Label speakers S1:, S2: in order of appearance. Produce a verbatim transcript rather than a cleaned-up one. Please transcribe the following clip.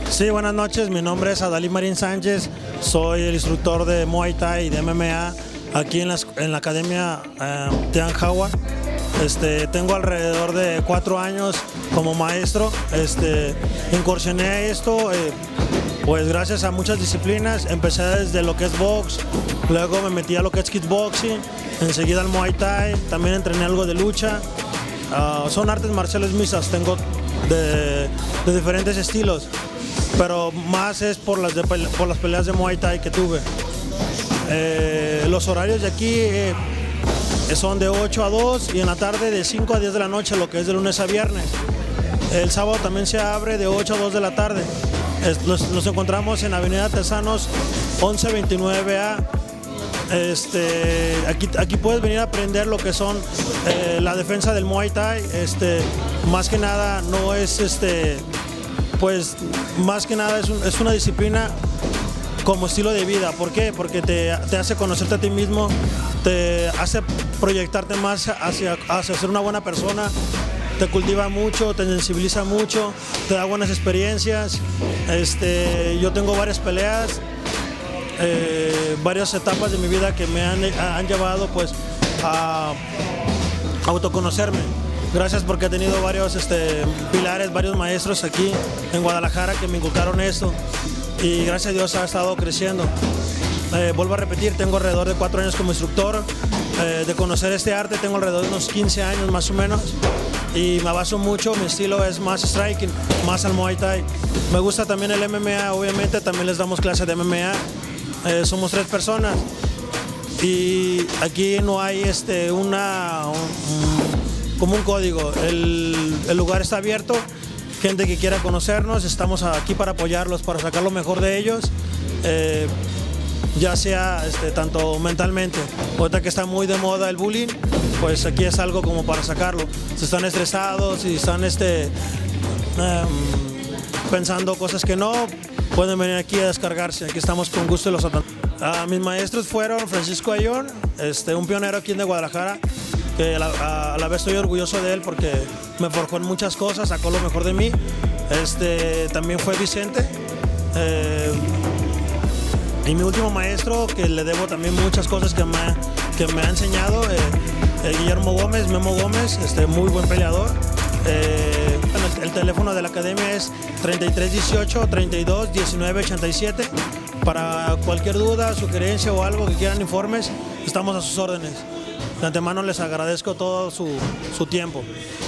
S1: Sí, buenas noches, mi nombre es Adalí Marín Sánchez, soy el instructor de Muay Thai y de M M A aquí en la, en la Academia eh, Tian Howard. Este, tengo alrededor de cuatro años como maestro. Este, incursioné a esto eh, pues gracias a muchas disciplinas. Empecé desde lo que es box, luego me metí a lo que es kickboxing, enseguida al Muay Thai, también entrené algo de lucha. Uh, son artes marciales mixtas, tengo de, de diferentes estilos, pero más es por las, de, por las peleas de Muay Thai que tuve. Eh, los horarios de aquí eh, son de ocho a dos y en la tarde de cinco a diez de la noche, lo que es de lunes a viernes. El sábado también se abre de ocho a dos de la tarde. Es, nos, nos encontramos en Avenida Tesanos once veintinueve A. Este, aquí, aquí puedes venir a aprender lo que son eh, la defensa del Muay Thai. Este, más que nada no es este, pues más que nada es, un, es una disciplina como estilo de vida. ¿Por qué? Porque te, te hace conocerte a ti mismo, te hace proyectarte más hacia, hacia ser una buena persona, te cultiva mucho, te sensibiliza mucho, te da buenas experiencias. Este, yo tengo varias peleas, eh, varias etapas de mi vida que me han, han llevado pues a autoconocerme. Gracias porque he tenido varios este, pilares, varios maestros aquí en Guadalajara que me inculcaron esto. Y gracias a Dios ha estado creciendo. Eh, vuelvo a repetir, tengo alrededor de cuatro años como instructor. Eh, de conocer este arte tengo alrededor de unos quince años más o menos. Y me baso mucho, mi estilo es más striking, más al Muay Thai. Me gusta también el M M A, obviamente, también les damos clases de M M A. Eh, somos tres personas. Y aquí no hay este, una, un, como un código. El, el lugar está abierto. Gente que quiera conocernos, estamos aquí para apoyarlos, para sacar lo mejor de ellos, eh, ya sea este, tanto mentalmente. Ahorita que está muy de moda el bullying, pues aquí es algo como para sacarlo. Si están estresados, si están este, um, pensando cosas que no, pueden venir aquí a descargarse. Aquí estamos con gusto y los atendemos. Uh, mis maestros fueron Francisco Ayón, este, un pionero aquí de Guadalajara, que a la, a la vez estoy orgulloso de él porque me forjó en muchas cosas, sacó lo mejor de mí. Este, también fue Vicente. Eh, y mi último maestro, que le debo también muchas cosas que me, que me ha enseñado, eh, eh, Guillermo Gómez, Memo Gómez, este, muy buen peleador. Eh, el, el teléfono de la academia es treinta y tres dieciocho, treinta y dos diecinueve ochenta y siete. Para cualquier duda, sugerencia o algo que quieran informes, estamos a sus órdenes. De antemano les agradezco todo su, su tiempo.